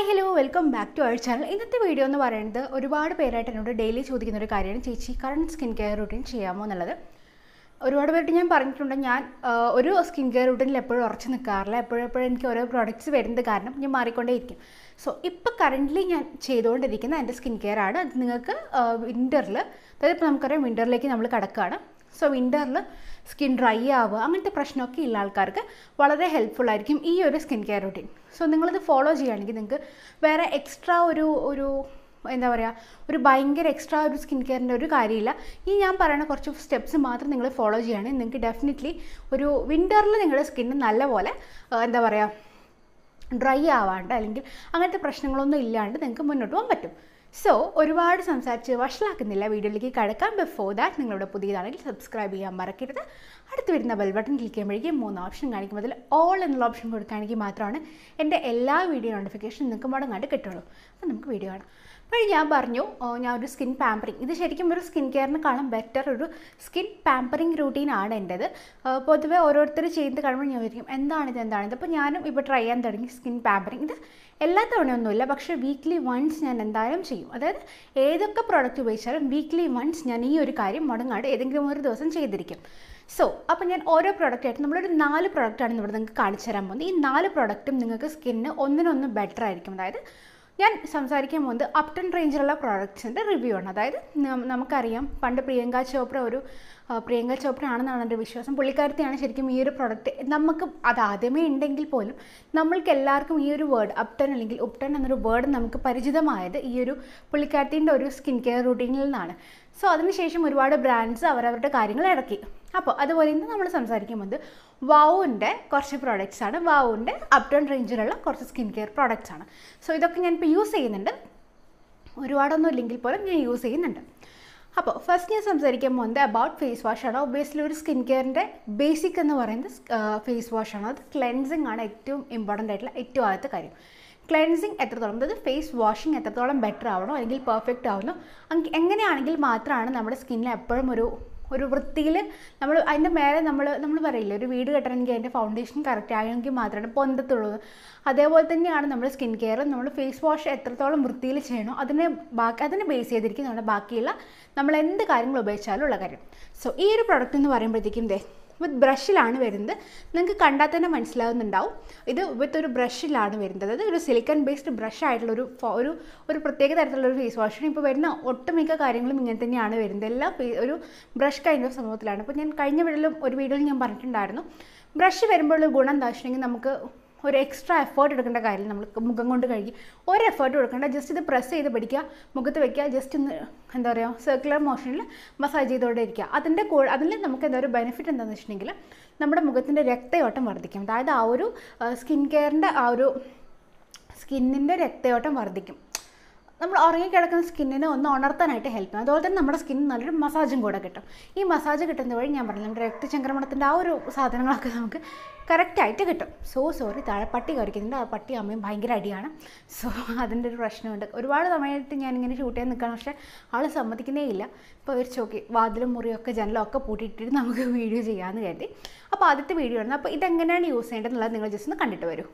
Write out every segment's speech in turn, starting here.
hello, welcome back to our channel. ഇന്നത്തെ video എന്ന് പറയുന്നത് ഒരുപാട് പേരായിട്ട് എന്നോട് ഡെയിലി ചോദിക്കുന്ന ഒരു കാര്യമാണ് ചേച്ചി കറണ്ട് സ്കിൻ കെയർ റൂട്ടീൻ ചെയ്യാമോ എന്നുള്ളത്. ഒരുപാട് പേർക്ക് ഞാൻ പറഞ്ഞിട്ടുണ്ട് ഞാൻ ഒരു സ്കിൻ കെയർ റൂട്ടീനിൽ എപ്പോഴും ഉറച്ചു നിൽക്കാറില്ല. എപ്പോഴും എനിക്ക് ഓരോ പ്രോഡക്റ്റ്സ് വരുന്നത് കാരണം ഞാൻ മാറിക്കൊണ്ടേയിരിക്കും. സോ ഇപ്പോൾ കറൻ്റ്ലി ഞാൻ ചെയ്തുകൊണ്ടിരിക്കുന്ന എൻ്റെ സ്കിൻ കെയർ ആണ്. അത് നിങ്ങൾക്ക് വിൻ്ററിൽ, അതായത് ഇപ്പോൾ നമുക്കറിയാം വിൻ്ററിലേക്ക് നമ്മൾ കടക്കുകയാണ്. സോ വിൻ്ററിൽ സ്കിൻ ഡ്രൈ ആവുക അങ്ങനത്തെ പ്രശ്നമൊക്കെ ഉള്ള ആൾക്കാർക്ക് വളരെ ഹെൽപ്ഫുൾ ആയിരിക്കും ഈ ഒരു സ്കിൻ കെയർ റൂട്ടീൻ. സോ നിങ്ങളിത് ഫോളോ ചെയ്യുകയാണെങ്കിൽ നിങ്ങൾക്ക് വേറെ എക്സ്ട്രാ ഒരു എന്താ പറയുക, ഒരു ഭയങ്കര എക്സ്ട്രാ ഒരു സ്കിൻ കെയറിൻ്റെ ഒരു കാര്യമില്ല. ഈ ഞാൻ പറയുന്ന കുറച്ച് സ്റ്റെപ്സ് മാത്രം നിങ്ങൾ ഫോളോ ചെയ്യുകയാണെങ്കിൽ നിങ്ങൾക്ക് ഡെഫിനറ്റ്ലി ഒരു വിൻ്ററിൽ നിങ്ങളുടെ സ്കിന്ന് നല്ലപോലെ എന്താ പറയുക ഡ്രൈ ആവാണ്ട് അല്ലെങ്കിൽ അങ്ങനത്തെ പ്രശ്നങ്ങളൊന്നും ഇല്ലാണ്ട് നിങ്ങൾക്ക് മുന്നോട്ട് പോകാൻ പറ്റും. സോ ഒരുപാട് സംസാരിച്ച് വഷളാക്കുന്നില്ല, വീഡിയോയിലേക്ക് കടക്കാം. ബിഫോർ ദാറ്റ് നിങ്ങളുടെ പുതിയതാണെങ്കിൽ സബ്സ്ക്രൈബ് ചെയ്യാൻ മറക്കരുത്. അടുത്ത് വരുന്ന ബെൽ ബട്ടൺ ക്ലിക്ക് ചെയ്യുമ്പോഴേക്കും 3 ഓപ്ഷൻ കാണിക്കും. അതിൽ ഓൾ എന്നുള്ള ഓപ്ഷൻ കൊടുക്കുകയാണെങ്കിൽ മാത്രമാണ് എൻ്റെ എല്ലാ വീഡിയോ നോട്ടിഫിക്കേഷൻ നിങ്ങൾക്ക് മുടങ്ങാണ്ട് കിട്ടുള്ളൂ. അപ്പോൾ നമുക്ക് വീഡിയോ കാണാം. അപ്പോൾ ഞാൻ പറഞ്ഞു ഞാൻ ഒരു സ്കിൻ പാമ്പറിങ്, ഇത് ശരിക്കും ഒരു സ്കിൻ കെയറിനെക്കാളും ബെറ്റർ ഒരു സ്കിൻ പാമ്പറിങ് റൂട്ടീനാണ് എൻ്റേത്. പൊതുവേ ഓരോരുത്തർ ചെയ്ത് കഴിയുമ്പോൾ ഞാൻ വിചാരിക്കും എന്താണിത്. അപ്പോൾ ഞാനും ഇപ്പോൾ ട്രൈ ചെയ്യാൻ തുടങ്ങി സ്കിൻ പാമ്പറിങ്. ഇത് എല്ലാ തവണയൊന്നുമില്ല, പക്ഷേ വീക്ക്ലി വൺസ് ഞാൻ എന്തായാലും ചെയ്യും. അതായത് ഏതൊക്കെ പ്രോഡക്റ്റ് ഉപയോഗിച്ചാലും വീക്ക്ലി വൺസ് ഞാൻ ഈ ഒരു കാര്യം മുടങ്ങാണ്ട് ഏതെങ്കിലും ഒരു ദിവസം ചെയ്തിരിക്കും. സോ അപ്പോൾ ഞാൻ ഓരോ പ്രോഡക്റ്റായിട്ട് നമ്മളൊരു 4 പ്രോഡക്റ്റാണ് ഇവിടെ നിങ്ങൾക്ക് കാണിച്ചു തരാൻ പോകുന്നത്. ഈ 4 പ്രോഡക്റ്റും നിങ്ങൾക്ക് സ്കിന്നിന് ഒന്നിനൊന്ന് ബെറ്റർ ആയിരിക്കും. അതായത് ഞാൻ സംസാരിക്കാൻ പോകുന്നത് അപ്ടൺ റേഞ്ചിലുള്ള പ്രോഡക്ട്സിൻ്റെ റിവ്യൂ ആണ്. അതായത് നമുക്കറിയാം പണ്ട് പ്രിയങ്ക ചോപ്ര ആണെന്നാണ് എൻ്റെ വിശ്വാസം. പുള്ളിക്കാരത്തെയാണ് ശരിക്കും ഈ ഒരു പ്രോഡക്റ്റ് നമുക്ക് അത് ആദ്യമേ ഉണ്ടെങ്കിൽ പോലും നമ്മൾക്ക് എല്ലാവർക്കും ഈ ഒരു വേർഡ് അപ്ടൺ അല്ലെങ്കിൽ ഉപ്ടൺ എന്നൊരു വേർഡ് നമുക്ക് പരിചിതമായത് ഈ ഒരു പുള്ളിക്കാരത്തിൻ്റെ ഒരു സ്കിൻ കെയർ റൂട്ടീനിൽ നിന്നാണ്. സോ അതിനുശേഷം ഒരുപാട് ബ്രാൻഡ്സ് അവരവരുടെ കാര്യങ്ങൾ ഇറക്കി. അപ്പോൾ അതുപോലെ ഇന്ന് നമ്മൾ സംസാരിക്കുമ്പോൾ വാവുവിൻ്റെ കുറച്ച് പ്രോഡക്റ്റ്സ് ആണ്. വാവുവിൻ്റെ അപ്ടൺ റേഞ്ചിലുള്ള കുറച്ച് സ്കിൻ കെയർ പ്രോഡക്റ്റ്സ് ആണ്. സോ ഇതൊക്കെ ഞാനിപ്പോൾ യൂസ് ചെയ്യുന്നുണ്ട്, ഒരുപാടൊന്നും ഇല്ലെങ്കിൽ പോലും ഞാൻ യൂസ് ചെയ്യുന്നുണ്ട്. അപ്പോൾ ഫസ്റ്റ് ഞാൻ സംസാരിക്കാൻ പോകുന്നത് അബൌട്ട് ഫേസ് വാഷാണ്. ഒബ്വിയസ്ലി ഒരു സ്കിൻ കെയറിൻ്റെ ബേസിക് എന്ന് പറയുന്നത് ഫേസ് വാഷാണ്. അത് ക്ലെൻസിങ് ആണ് ഏറ്റവും ഇമ്പോർട്ടൻ്റ് ആയിട്ടുള്ള ഏറ്റവും ആദ്യത്തെ കാര്യം. ക്ലെൻസിങ് എത്രത്തോളം, അതായത് ഫേസ് വാഷിങ് എത്രത്തോളം ബെറ്റർ ആവണോ അല്ലെങ്കിൽ പെർഫെക്റ്റ് ആവണോ എങ്ങനെയാണെങ്കിൽ മാത്രമാണ് നമ്മുടെ സ്കിന്നിൽ എപ്പോഴും ഒരു വൃത്തിയിൽ നമ്മൾ അതിൻ്റെ മേലെ നമ്മൾ പറയില്ല ഒരു വീട് കെട്ടണമെങ്കിൽ അതിൻ്റെ ഫൗണ്ടേഷൻ കറക്റ്റ് ആയെങ്കിൽ മാത്രമാണ് പൊന്തത്തുള്ളൂ. അതേപോലെ തന്നെയാണ് നമ്മുടെ സ്കിൻ കെയർ. നമ്മൾ ഫേസ് വാഷ് എത്രത്തോളം വൃത്തിയിൽ ചെയ്യണോ അതിനെ ബേസ് ചെയ്തിരിക്കും നമ്മുടെ ബാക്കിയുള്ള നമ്മൾ എന്ത് കാര്യങ്ങൾ ഉപയോഗിച്ചാലും ഉള്ള കാര്യം. സോ ഈ ഒരു പ്രൊഡക്റ്റ് എന്ന് പറയുമ്പോഴത്തേക്കും വിത്ത് ബ്രഷിലാണ് വരുന്നത്. നിങ്ങൾക്ക് കണ്ടാൽ തന്നെ മനസ്സിലാവുന്നുണ്ടാവും ഇത് വിത്ത് ഒരു ബ്രഷിലാണ് വരുന്നത്. അതായത് ഒരു സിലിക്കൺ ബേസ്ഡ് ബ്രഷ് ആയിട്ടുള്ള ഒരു പ്രത്യേക തരത്തിലുള്ള ഒരു ഫേസ് വാഷിന് ഇപ്പോൾ വരുന്ന ഒട്ടുമിക്ക കാര്യങ്ങളും ഇങ്ങനെ തന്നെയാണ് വരുന്നത്. എല്ലാം ഒരു ബ്രഷ് കൈൻഡ് ഓഫ് സംഭവത്തിലാണ്. ഇപ്പോൾ ഞാൻ കഴിഞ്ഞ വീഡിയോയിൽ ഞാൻ പറഞ്ഞിട്ടുണ്ടായിരുന്നു ബ്രഷ് വരുമ്പോഴുള്ള ഗുണം എന്താ വെച്ചിട്ടുണ്ടെങ്കിൽ നമുക്ക് ഒരു എക്സ്ട്രാ എഫേർട്ട് എടുക്കേണ്ട കാര്യം നമ്മൾ മുഖം കൊണ്ട് കഴുകി ഒരു എഫേർട്ട് കൊടുക്കേണ്ട. ജസ്റ്റ് ഇത് പ്രസ് ചെയ്ത് പിടിക്കുക, മുഖത്ത് വയ്ക്കുക, ജസ്റ്റ് ഒന്ന് എന്താ പറയുക സർക്കുലർ മോഷനിൽ മസാജ് ചെയ്തുകൊണ്ടേ ഇരിക്കുക. അതിൽ നമുക്ക് എന്താ ഒരു ബെനിഫിറ്റ് എന്താണെന്ന് വെച്ചിട്ടുണ്ടെങ്കിൽ നമ്മുടെ മുഖത്തിൻ്റെ രക്തയോട്ടം വർദ്ധിക്കും. അതായത് ആ ഒരു സ്കിൻ കെയറിൻ്റെ സ്കിന്നിൻ്റെ രക്തയോട്ടം വർദ്ധിക്കും. നമ്മൾ ഉറങ്ങിക്കിടക്കുന്ന സ്കിന്നിനെ ഒന്ന് ഉണർത്താനായിട്ട് ഹെൽപ്പ് ചെയ്യും. അതുപോലെ തന്നെ നമ്മുടെ സ്കിന്നിന് നല്ലൊരു മസാജും കൂടെ കിട്ടും. ഈ മസാജ് കിട്ടുന്ന വഴി ഞാൻ പറഞ്ഞു നമ്മുടെ രക്തചംക്രമണത്തിൻ്റെ ആ ഒരു സാധനങ്ങളൊക്കെ നമുക്ക് കറക്റ്റായിട്ട് കിട്ടും. സോറി താഴെ പട്ടി കറിക്കുന്നുണ്ട്. ആ പട്ടി അമ്മയും ഭയങ്കര അടിയാണ്. സോ അതിൻ്റെ ഒരു പ്രശ്നമുണ്ട്. ഒരുപാട് സമയമായിട്ട് ഞാനിങ്ങനെ ഷൂട്ട് ചെയ്യാൻ നിൽക്കണം, പക്ഷേ ആൾ സമ്മതിക്കുന്നേ ഇല്ല. ഇപ്പോൾ അവർ ചോക്കി വാതിലും മുറിയൊക്കെ ജനലൊക്കെ പൂട്ടിയിട്ടിട്ട് നമുക്ക് വീഡിയോ ചെയ്യാമെന്ന് കരുതി. അപ്പോൾ ആദ്യത്തെ വീഡിയോ ആണ്. അപ്പോൾ ഇതെങ്ങനെയാണ് യൂസ് ചെയ്യേണ്ടതെന്നുള്ളത് നിങ്ങൾ ജസ്റ്റ് ഒന്ന് കണ്ടിട്ട് വരൂ.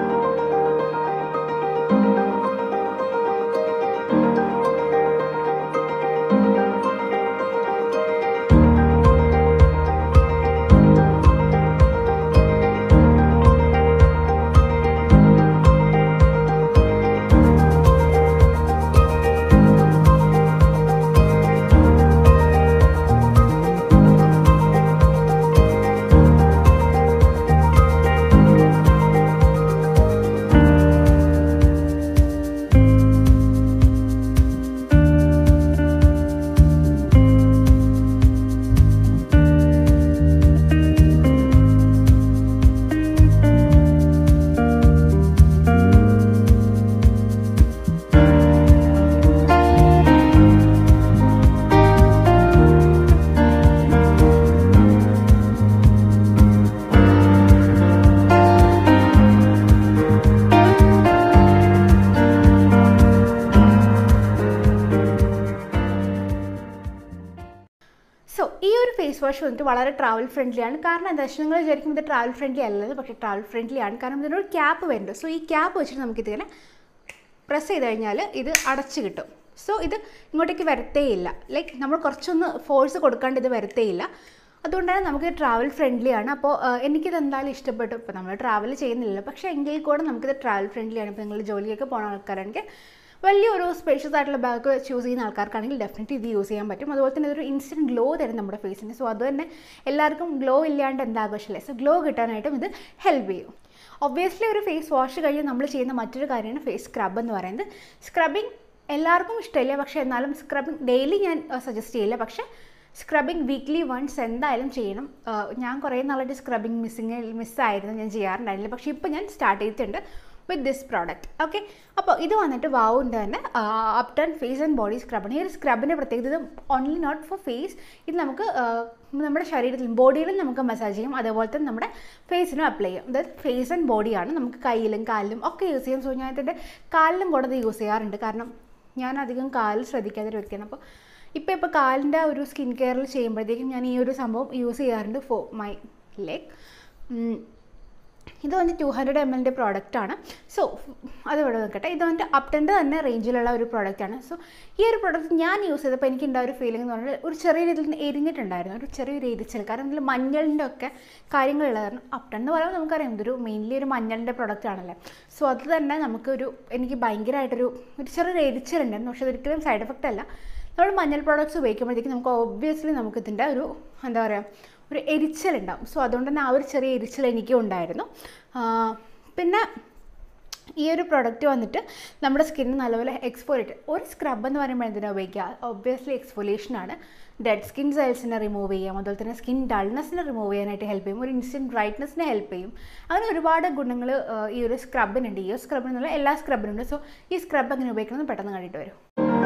സോ ഈ ഒരു ഫേസ് വാഷ് വന്നിട്ട് വളരെ ട്രാവൽ ഫ്രണ്ട്ലി ആണ്. കാരണം എന്താ വെച്ചാൽ നിങ്ങൾ വിചാരിക്കും ഇത് ട്രാവൽ ഫ്രണ്ട്ലി അല്ലത്, പക്ഷേ ട്രാവൽ ഫ്രണ്ട്ലി ആണ്. കാരണം ഇതിനൊരു ക്യാപ്പ് വരുന്നുണ്ട്. സോ ഈ ക്യാപ്പ് വെച്ചിട്ട് നമുക്കിതിങ്ങനെ പ്രസ് ചെയ്ത് കഴിഞ്ഞാൽ ഇത് അടച്ച് കിട്ടും. സോ ഇത് ഇങ്ങോട്ടേക്ക് വരത്തേയില്ല. ലൈക്ക് നമ്മൾ കുറച്ചൊന്ന് ഫോഴ്സ് കൊടുക്കാണ്ട് ഇത് വരത്തേയില്ല. അതുകൊണ്ടാണ് നമുക്ക് ട്രാവൽ ഫ്രണ്ട്ലി ആണ്. അപ്പോൾ എനിക്കിത് എന്തായാലും ഇഷ്ടപ്പെട്ടു. ഇപ്പോൾ നമ്മൾ ട്രാവൽ ചെയ്യുന്നില്ലല്ലോ, പക്ഷേ എങ്കിൽ കൂടെ നമുക്കിത് ട്രാവൽ ഫ്രണ്ട്ലി ആണ്. ഇപ്പോൾ നിങ്ങൾ ജോലിയൊക്കെ പോകുന്ന ആൾക്കാരാണെങ്കിൽ വലിയൊരു സ്പേഷ്യസ് ആയിട്ടുള്ള ബാഗ് ചൂസ് ചെയ്യുന്ന ആൾക്കാർക്കാണെങ്കിൽ ഡെഫിനറ്റ്ലി ഇത് യൂസ് ചെയ്യാൻ പറ്റും. അതുപോലെ തന്നെ ഇതൊരു ഇൻസ്റ്റൻറ്റ് ഗ്ലോ തരും നമ്മുടെ ഫേസിന്. സോ അതുതന്നെ എല്ലാവർക്കും ഗ്ലോ ഇല്ലാണ്ട് എന്താ ആഘോഷമില്ലേ, സോ ഗ്ലോ കിട്ടാനായിട്ടും ഇത് ഹെൽപ്പ് ചെയ്യും. ഒബ്വിയസ്ലി ഒരു ഫേസ് വാഷ് കഴിഞ്ഞ് നമ്മൾ ചെയ്യുന്ന മറ്റൊരു കാര്യമാണ് ഫേസ് സ്ക്രബ് എന്ന് പറയുന്നത്. സ്ക്രബിങ് എല്ലാവർക്കും ഇഷ്ടമില്ല, പക്ഷേ എന്നാലും സ്ക്രബിങ് ഡെയിലി ഞാൻ സജസ്റ്റ് ചെയ്യില്ല. പക്ഷേ സ്ക്രബിങ് വീക്ക്ലി വൺസ് എന്തായാലും ചെയ്യണം. ഞാൻ കുറേ നാളായിട്ട് സ്ക്രബിങ് മിസ്സായിരുന്നു, ഞാൻ ചെയ്യാറുണ്ടായിരുന്നില്ല. പക്ഷേ ഇപ്പോൾ ഞാൻ സ്റ്റാർട്ട് ചെയ്തിട്ടുണ്ട് വിത്ത് ദിസ് പ്രോഡക്റ്റ്. ഓക്കെ, അപ്പോൾ ഇത് വന്നിട്ട് വാവുൻ്റെ തന്നെ അപ്ടൺ ഫേസ് ആൻഡ് ബോഡി സ്ക്രബാണ്. ഈ ഒരു സ്ക്രബിൻ്റെ പ്രത്യേകത ഇത് ഓൺലി നോട്ട് ഫോർ ഫേസ്, ഇത് നമുക്ക് നമ്മുടെ ശരീരത്തിലും ബോഡിയിലും നമുക്ക് മസാജ് ചെയ്യും, അതേപോലെ തന്നെ നമ്മുടെ ഫേസിനും അപ്ലൈ ചെയ്യും. അതായത് ഫേസ് ആൻഡ് ബോഡിയാണ്, നമുക്ക് കയ്യിലും കാലിലും ഒക്കെ യൂസ് ചെയ്യും. സോ ഞാൻ ഇതിൻ്റെ കാലിലും കൂടെ ഇത് യൂസ് ചെയ്യാറുണ്ട്, കാരണം ഞാൻ അധികം കാലിൽ ശ്രദ്ധിക്കാത്തൊരു വ്യക്തിയാണ്. അപ്പോൾ ഇപ്പോൾ കാലിൻ്റെ ഒരു സ്കിൻ കെയറിൽ ചെയ്യുമ്പോഴത്തേക്കും ഞാൻ ഈ ഒരു സംഭവം യൂസ് ചെയ്യാറുണ്ട് ഫോർ മൈ ലെഗ്. ഇത് വന്നിട്ട് 200 ml പ്രോഡക്റ്റാണ്. സോ അതിവിടെ നിൽക്കട്ടെ. ഇത് വന്നിട്ട് അപ്ടൻ്റെ തന്നെ റേഞ്ചിലുള്ള ഒരു പ്രോഡക്റ്റാണ്. സോ ഈ ഒരു പ്രോഡക്റ്റ് ഞാൻ യൂസ് ചെയ്തപ്പോൾ എനിക്ക് ഉണ്ടായ ഒരു ഫീലിംഗ് എന്ന് പറഞ്ഞാൽ ഒരു ചെറിയ രീതിയിൽ എരിഞ്ഞിട്ടുണ്ടായിരുന്നു, ഒരു ചെറിയൊരു എരിച്ചിൽ. കാരണം ഇതിൽ മഞ്ഞളിൻ്റെ ഒക്കെ കാര്യങ്ങളുള്ള കാരണം അപ്ടൺ എന്ന് പറയുമ്പോൾ നമുക്കറിയാം ഇതൊരു മെയിൻലി ഒരു മഞ്ഞളിൻ്റെ പ്രോഡക്റ്റ് ആണല്ലേ. സോ അത് തന്നെ എനിക്ക് ഭയങ്കരമായിട്ടൊരു ചെറിയൊരു എരിച്ചിലുണ്ടായിരുന്നു. പക്ഷേ അതൊരിക്കലും സൈഡ് എഫക്റ്റ് അല്ല. നമ്മൾ മഞ്ഞൾ പ്രോഡക്റ്റ്സ് ഉപയോഗിക്കുമ്പോഴത്തേക്കും നമുക്ക് ഒബ്വിയസ്ലി നമുക്കിതിൻ്റെ ഒരു എന്താ പറയുക ഒരു എരിച്ചിലുണ്ടാവും. സോ അതുകൊണ്ട് തന്നെ ആ ഒരു ചെറിയ എരിച്ചിൽ എനിക്കും ഉണ്ടായിരുന്നു. പിന്നെ ഈ ഒരു പ്രൊഡക്റ്റ് വന്നിട്ട് നമ്മുടെ സ്കിന്ന് നല്ലപോലെ എക്സ്ഫോലിയേറ്റ്. ഒരു സ്ക്രബ് എന്ന് പറയുമ്പോൾ എന്തിനാണ് ഉപയോഗിക്കുക? ഒബ്വിയസ്ലി എക്സ്ഫോലിയേഷനാണ്. ഡെഡ് സ്കിൻ സെൽസിനെ റിമൂവ് ചെയ്യാം, അതുപോലെ തന്നെ സ്കിൻ ഡൾനെസ്സിനെ റിമൂവ് ചെയ്യാനായിട്ട് ഹെൽപ്പ് ചെയ്യും, ഒരു ഇൻസ്റ്റൻറ്റ് ബ്രൈറ്റ്നസ്സിനെ ഹെൽപ്പ് ചെയ്യും. അങ്ങനെ ഒരുപാട് ഗുണങ്ങൾ ഈ ഒരു സ്ക്രബിനുണ്ട്. ഈ ഒരു സ്ക്രബിനുള്ള എല്ലാ സ്ക്രബിനുണ്ട്. സോ ഈ സ്ക്രബ് എങ്ങനെ ഉപയോഗിക്കുന്നത് പെട്ടെന്ന് കണ്ടിട്ട് വരും.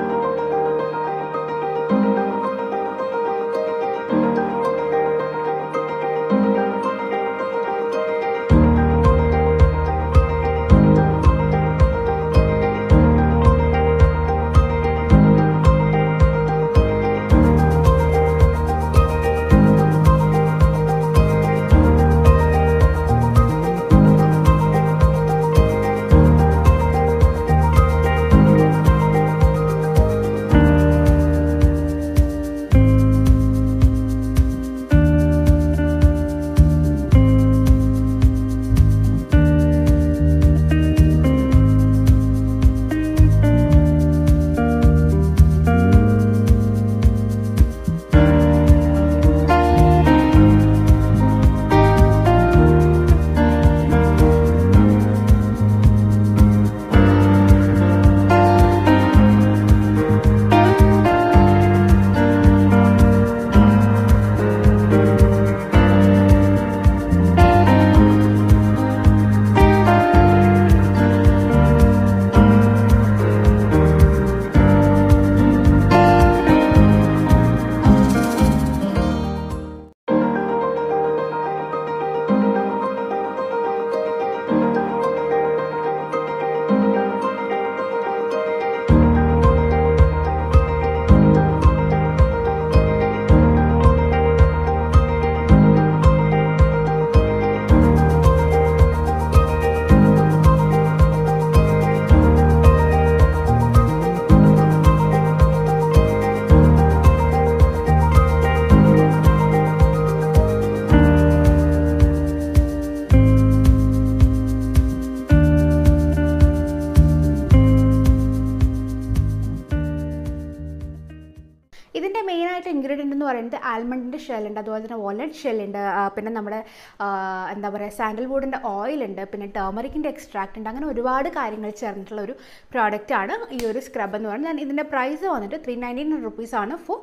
ഇതിൻ്റെ മെയിനായിട്ട് ഇൻഗ്രീഡിയൻ്റ് എന്ന് പറയുന്നത് ആൽമണ്ടിൻ്റെ ഷെല്ലുണ്ട്, അതുപോലെ തന്നെ വാൾനട്ട് ഷെല്ലുണ്ട്, പിന്നെ നമ്മുടെ എന്താ പറയുക സാൻഡൽവുഡിൻ്റെ ഓയിലുണ്ട്, പിന്നെ ടർമറിക്കിൻ്റെ എക്സ്ട്രാക്റ്റ് ഉണ്ട്. അങ്ങനെ ഒരുപാട് കാര്യങ്ങൾ ചേർന്നിട്ടുള്ള ഒരു പ്രോഡക്റ്റാണ് ഈ ഒരു സ്ക്രബ് എന്ന് പറയുന്നത്. ഇതിൻ്റെ പ്രൈസ് വന്നിട്ട് 399 റുപ്പീസാണ് ഫോർ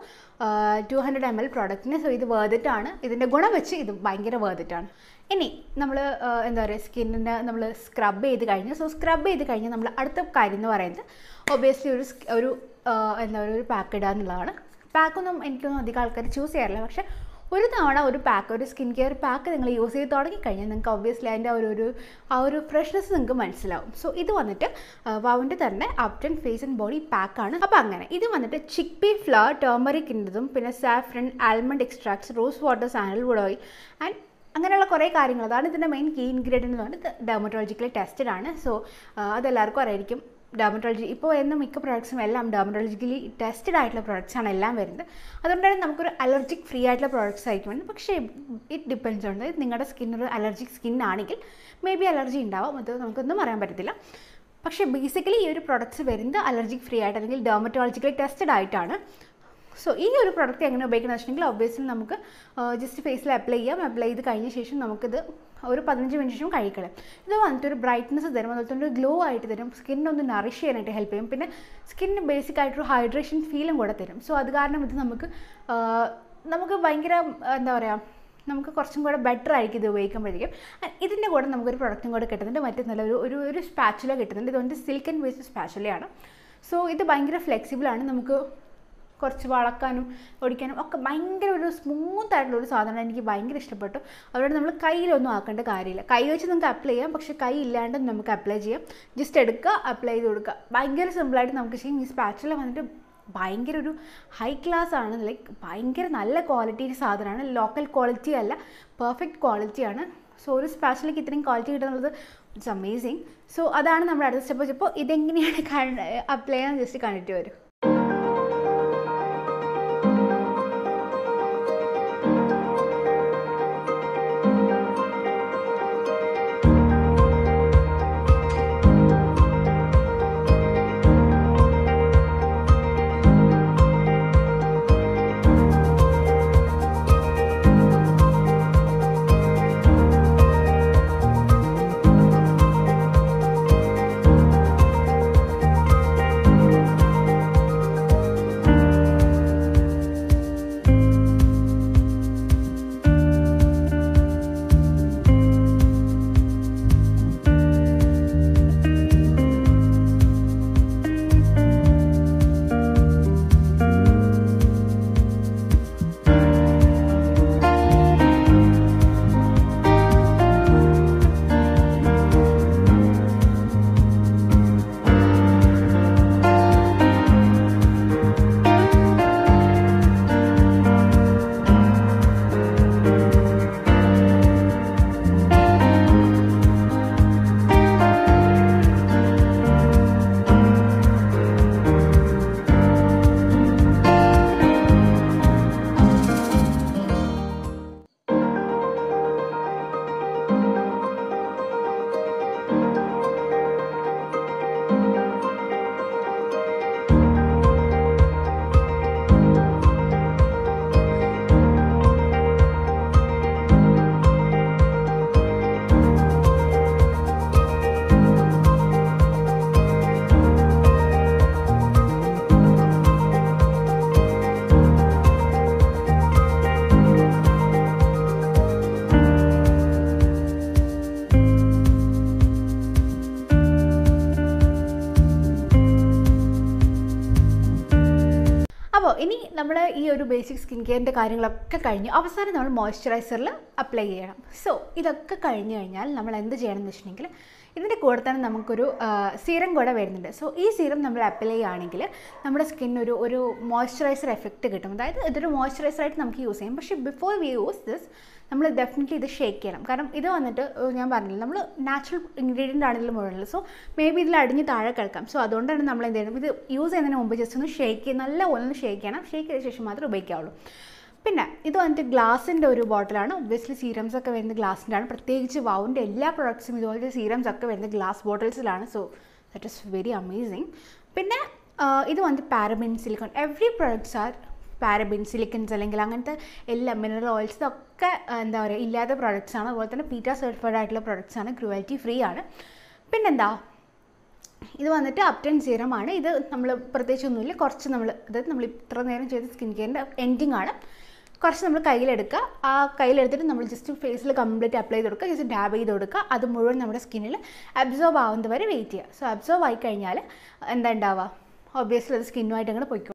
200 ml പ്രോഡക്റ്റിന്. സോ ഇത് വേർതിട്ടാണ്. ഇതിൻ്റെ ഗുണം വെച്ച് ഇത് ഭയങ്കര വേർതിട്ടാണ്. ഇനി നമ്മൾ എന്താ പറയുക സ്കിന്നിന് നമ്മൾ സ്ക്രബ് ചെയ്ത് കഴിഞ്ഞ് സ്ക്രബ് ചെയ്ത് കഴിഞ്ഞ് നമ്മൾ അടുത്ത കാര്യം എന്ന് പറയുന്നത് ഒബിയസ്ലി ഒരു എന്താ പറയുക ഒരു പാക്ക് ഇടുക എന്നുള്ളതാണ്. പാക്കൊന്നും എനിക്കൊന്നും അധികം ആൾക്കാർ ചൂസ് ചെയ്യാറില്ല. പക്ഷേ ഒരു തവണ ഒരു സ്കിൻ കെയർ പാക്ക് നിങ്ങൾ യൂസ് ചെയ്ത് തുടങ്ങിക്കഴിഞ്ഞാൽ നിങ്ങൾക്ക് ഒബ്വിയസ്ലി അതിൻ്റെ ആ ഒരു ഫ്രഷ്നെസ് നിങ്ങൾക്ക് മനസ്സിലാവും. സോ ഇത് വന്നിട്ട് വാവിൻ്റെ തന്നെ അപ്ടൺ ഫേസ് ആൻഡ് ബോഡി പാക്കാണ്. അപ്പോൾ അങ്ങനെ ഇത് വന്നിട്ട് ചിക്ക് പീ ഫ്ലവർ ടർമറിക്കിൻ്റെതും പിന്നെ saffron almond extracts rose water sandalwood oil and അങ്ങനെയുള്ള കുറേ കാര്യങ്ങൾ. അതാണ് ഇതിൻ്റെ മെയിൻ കീ ഇൻഗ്രീഡിയൻ്റ് എന്ന് പറഞ്ഞിട്ട് ഡെർമറ്റോളജിക്കലി ടെസ്റ്റഡ് ആണ്. സോ അതെല്ലാവർക്കും അറിയായിരിക്കും. ഡെർമറ്റോളജി ഇപ്പോൾ വരുന്ന മിക്ക പ്രോഡക്ട്സും എല്ലാം ഡെർമറ്റോളജിക്കലി ടെസ്റ്റഡ് ആയിട്ടുള്ള പ്രോഡക്ട്സ് ആണ് എല്ലാം വരുന്നത്. അതുകൊണ്ടാണ് നമുക്കൊരു അലർജിക് ഫ്രീ ആയിട്ടുള്ള പ്രോഡക്ട്സ് ആയിരിക്കും വേണ്ടത്. പക്ഷേ ഇറ്റ് ഡിപ്പെൻഡ്സ് ഉണ്ട്. നിങ്ങളുടെ സ്കിൻ ഒരു അലർജിക് സ്കിൻ ആണെങ്കിൽ മേ ബി അലർജി ഉണ്ടാവും, അത് നമുക്കൊന്നും പറയാൻ പറ്റത്തില്ല. പക്ഷേ ബേസിക്കലി ഈ ഒരു പ്രോഡക്ട്സ് വരുന്നത് അലർജിക് ഫ്രീ ആയിട്ട് അല്ലെങ്കിൽ ഡെർമറ്റോളജിക്കലി ടെസ്റ്റഡ് ആയിട്ടാണ്. സോ ഈ ഒരു പ്രോഡക്റ്റ് എങ്ങനെ ഉപയോഗിക്കുന്നത് വെച്ചിട്ടുണ്ടെങ്കിൽ ഒബ്വിയസ്ലി നമുക്ക് ജസ്റ്റ് ഫേസിൽ അപ്ലൈ ചെയ്യാം. അപ്ലൈ ചെയ്ത് കഴിഞ്ഞ ശേഷം നമുക്കിത് ഒരു 15 മിനിറ്റ് ശേഷം കഴിക്കണം. ഇത് വന്നിട്ട് ഒരു ബ്രൈറ്റ്നസ് തരും, അതുപോലെ തന്നെ ഒരു ഗ്ലോ ആയിട്ട് തരും, സ്കിന്നൊന്ന് നറിഷ് ചെയ്യാനായിട്ട് ഹെൽപ്പ് ചെയ്യും, പിന്നെ സ്കിന്നിന് ബേസിക് ആയിട്ടൊരു ഹൈഡ്രേഷൻ ഫീലും കൂടെ തരും. സോ അത് കാരണം ഇത് നമുക്ക് ഭയങ്കര എന്താ പറയുക, നമുക്ക് കുറച്ചും കൂടെ ബെറ്റർ ആയിരിക്കും ഇത് ഉപയോഗിക്കുമ്പോഴേക്കും. ഇതിൻ്റെ കൂടെ നമുക്കൊരു പ്രൊഡക്റ്റും കൂടെ കിട്ടുന്നുണ്ട്, മറ്റേ നല്ല ഒരു സ്പാച്ചുല കിട്ടുന്നുണ്ട്. ഇതുകൊണ്ട് സിൽക്കൻ ബേസ്ഡ് സ്പാച്ചുലയാണ്. സോ ഇത് ഭയങ്കര ഫ്ലെക്സിബിളാണ്, നമുക്ക് കുറച്ച് വളക്കാനും ഒടിക്കാനും ഒക്കെ ഭയങ്കര ഒരു സ്മൂത്ത് ആയിട്ടുള്ളൊരു സാധനം. എനിക്ക് ഭയങ്കര ഇഷ്ടപ്പെട്ടു. അതുകൊണ്ട് നമ്മൾ കയ്യിലൊന്നും ആക്കേണ്ട കാര്യമില്ല. കൈ വെച്ച് നമുക്ക് അപ്ലൈ ചെയ്യാം, പക്ഷേ കൈ ഇല്ലാണ്ട് നമുക്ക് അപ്ലൈ ചെയ്യാം. ജസ്റ്റ് എടുക്കുക, അപ്ലൈ ചെയ്ത് കൊടുക്കുക, ഭയങ്കര സിമ്പിളായിട്ട് നമുക്ക് ചെയ്യും. ഈ സ്പാച്ചുല വന്നിട്ട് ഭയങ്കര ഒരു ഹൈ ക്ലാസ് ആണ്, ലൈക്ക് ഭയങ്കര നല്ല ക്വാളിറ്റി സാധനമാണ്. ലോക്കൽ ക്വാളിറ്റി അല്ല, പെർഫെക്റ്റ് ക്വാളിറ്റിയാണ്. സോ ഒരു സ്പാച്ചുലയ്ക്ക് ഇത്രയും ക്വാളിറ്റി കിട്ടുന്നത് ഇറ്റ്സ് അമേസിങ്. സോ അതാണ് നമ്മുടെ അടുത്ത സ്റ്റെപ്പ്. ഇപ്പോൾ ഇതെങ്ങനെയാണ് അപ്ലൈ ചെയ്യാൻ ജസ്റ്റ് കണ്ടിട്ട് വരും. അപ്പോൾ ഇനി നമ്മൾ ഈ ഒരു ബേസിക് സ്കിൻ കെയറിൻ്റെ കാര്യങ്ങളൊക്കെ കഴിഞ്ഞ് അവസാനം നമ്മൾ മോയ്സ്ചറൈസറിൽ അപ്ലൈ ചെയ്യണം. സോ ഇതൊക്കെ കഴിഞ്ഞ് കഴിഞ്ഞാൽ നമ്മൾ എന്ത് ചെയ്യണം എന്ന് വെച്ചിട്ടുണ്ടെങ്കിൽ ഇതിൻ്റെ കൂടെ തന്നെ നമുക്കൊരു സീറം കൂടെ വരുന്നുണ്ട്. സോ ഈ സീറം നമ്മൾ അപ്ലൈ ചെയ്യുകയാണെങ്കിൽ നമ്മുടെ സ്കിന്നൊരു ഒരു മോയ്സ്ചറൈസർ എഫക്റ്റ് കിട്ടും. അതായത് ഇതൊരു മോയ്സ്ചറൈസറായിട്ട് നമുക്ക് യൂസ് ചെയ്യാം. പക്ഷേ ബിഫോർ വി യൂസ് ദിസ് നമ്മൾ ഡെഫിനറ്റ്ലി ഇത് ഷേക്ക് ചെയ്യണം. കാരണം ഇത് വന്നിട്ട് ഞാൻ പറഞ്ഞില്ല, നമ്മൾ നാച്ചുറൽ ഇൻഗ്രീഡിയൻ്റ് ആണ് ഇതിൽ മുഴുവനുള്ളത്. സോ മേ ബി ഇതിൽ അടിഞ്ഞ് താഴെ കിടക്കാം. സോ അതുകൊണ്ടാണ് നമ്മൾ എന്ത് ചെയ്യണം, ഇത് യൂസ് ചെയ്യുന്നതിന് മുമ്പ് ജസ്റ്റ് ഒന്ന് ഷേക്ക് ചെയ്ത് നല്ല പോലെ ഒന്ന് ഷേക്ക് ചെയ്യണം. ഷേക്ക് ചെയ്ത ശേഷം മാത്രമേ ഉപയോഗിക്കാവുള്ളൂ. പിന്നെ ഇത് വന്നിട്ട് ഗ്ലാസിൻ്റെ ഒരു ബോട്ടിലാണ്. ഒബ്വിയസ്ലി സീറംസ് ഒക്കെ വരുന്നത് ഗ്ലാസിൻ്റെ ആണ്. പ്രത്യേകിച്ച് വൗൻ്റെ എല്ലാ പ്രൊഡക്ട്സും ഇതുപോലത്തെ സീറംസ് ഒക്കെ വരുന്നത് ഗ്ലാസ് ബോട്ടിൽസിലാണ്. So that is very amazing. പിന്നെ ഇത് വന്നിട്ട് paraben, silicone, every products are paraben, silicones അല്ലെങ്കിൽ അങ്ങനത്തെ എല്ലാ മിനറൽ ഓയിൽസ് ഒക്കെ എന്താ പറയുക ഇല്ലാത്ത പ്രോഡക്ട്സാണ്. അതുപോലെ തന്നെ പീറ്റ സർട്ടിഫൈഡ് ആയിട്ടുള്ള പ്രോഡക്ട്സാണ്, ക്രുവൽറ്റി ഫ്രീ ആണ്. പിന്നെന്താ, ഇത് വന്നിട്ട് അപ്റ്റൻ സീറമാണ്. ഇത് നമ്മൾ പ്രത്യേകിച്ചൊന്നുമില്ല, കുറച്ച് അതായത് നമ്മൾ ഇത്ര നേരം ചെയ്ത സ്കിൻ കെയറിൻ്റെ എൻഡിങ് ആണ്. കുറച്ച് നമ്മൾ കയ്യിലെടുക്കുക. ആ കയ്യിലെടുത്തിട്ട് നമ്മൾ ജസ്റ്റ് ഫേസിൽ കംപ്ലീറ്റ് അപ്ലൈ ചെയ്ത് കൊടുക്കുക, ജസ്റ്റ് ഡാബ് ചെയ്ത് കൊടുക്കുക. അത് മുഴുവൻ നമ്മുടെ സ്കിന്നിൽ അബ്സോർബ് ആവുന്നത് വരെ വെയിറ്റ് ചെയ്യുക. സോ അബ്സോർബ് ആയി കഴിഞ്ഞാൽ എന്താ ഉണ്ടാവുക, ഒബ്വിയസ്ലി അത് സ്കിന്നുമായിട്ട് അങ്ങനെ പോയിക്കോളും.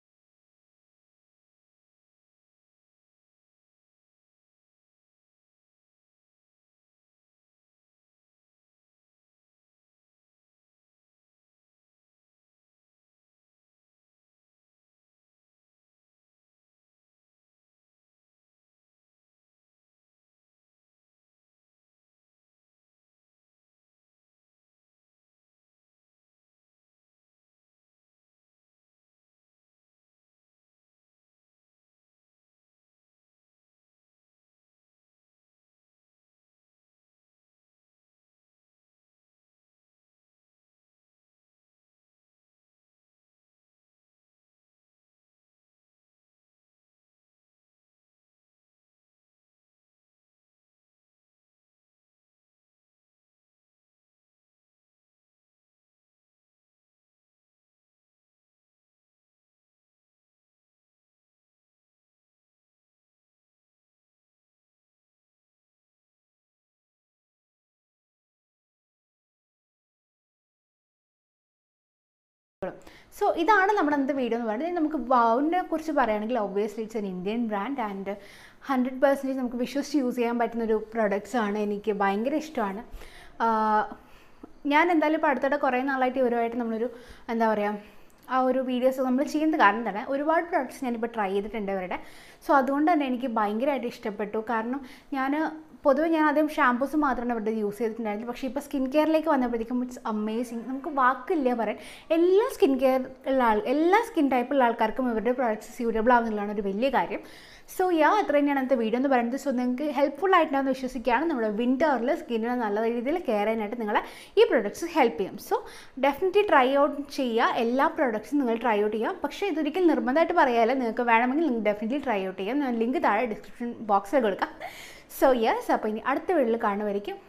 എപ്പോഴും. സോ ഇതാണ് നമ്മുടെ അന്നത്തെ വീഡിയോ എന്ന് പറയുന്നത്. നമുക്ക് വൗവിനെ കുറിച്ച് പറയുകയാണെങ്കിൽ obviously it's an Indian brand and 100% നമുക്ക് വിശ്വസിച്ച് യൂസ് ചെയ്യാൻ പറ്റുന്നൊരു പ്രൊഡക്ട്സാണ്. എനിക്ക് ഭയങ്കര ഇഷ്ടമാണ്. ഞാൻ എന്തായാലും ഇപ്പോൾ അടുത്തിടെ കുറേ നാളായിട്ട് ഇവരുമായിട്ട് നമ്മളൊരു എന്താ പറയുക ആ ഒരു വീഡിയോസ് നമ്മൾ ചെയ്യുന്നത് കാരണം തന്നെ ഒരുപാട് പ്രോഡക്റ്റ്സ് ഞാനിപ്പോൾ ട്രൈ ചെയ്തിട്ടുണ്ട് ഇവരുടെ. സോ അതുകൊണ്ട് തന്നെ എനിക്ക് ഭയങ്കരമായിട്ട് ഇഷ്ടപ്പെട്ടു. കാരണം പൊതുവെ ഞാൻ ആദ്യം ഷാംപൂസ് മാത്രമാണ് അവരുടെ യൂസ് ചെയ്തിട്ടുണ്ടായിരുന്നത്. പക്ഷേ ഇപ്പോൾ സ്കിൻ കെയറിലേക്ക് വന്നപ്പോഴത്തേക്കും ഇറ്റ്സ് അമേസിങ്. നമുക്ക് വാക്കില്ല പറയാൻ. എല്ലാ സ്കിൻ ടൈപ്പുള്ള ആൾക്കാർക്കും ഇവരുടെ പ്രോഡക്റ്റ്സ് സ്യൂട്ടബിൾ ആവുന്നതാണ് ഒരു വലിയ കാര്യം. സോ അത്ര തന്നെയാണ് അന്നത്തെ വീഡിയോ എന്ന് പറയുന്നത്. സോ നിങ്ങൾക്ക് ഹെൽപ്ഫുൾ ആയിട്ടുണ്ടാകുന്ന വിശ്വസിക്കുകയാണ്. നമ്മുടെ വിൻ്ററിൽ സ്കിന്നിനെ നല്ല രീതിയിൽ കെയർ ചെയ്യാനായിട്ട് നിങ്ങളെ ഈ പ്രൊഡക്ട്സ് ഹെൽപ്പ് ചെയ്യും. സോ ഡെഫിനറ്റ്ലി ട്രൈ ഔട്ട് ചെയ്യുക. എല്ലാ പ്രൊഡക്ട്സും നിങ്ങൾ ട്രൈ ഔട്ട് ചെയ്യുക. പക്ഷേ ഇതൊരിക്കലും നിർബന്ധമായിട്ട് പറയാല്ല. നിങ്ങൾക്ക് വേണമെങ്കിൽ നിങ്ങൾക്ക് ഡെഫിനറ്റ്ലി ട്രൈ ഔട്ട് ചെയ്യാം. ഞാൻ ലിങ്ക് താഴെ ഡിസ്ക്രിപ്ഷൻ ബോക്സിൽ കൊടുക്കാം. സോ അപ്പോൾ ഇനി അടുത്ത വീഡിയോയിൽ കാണുമായിരിക്കും.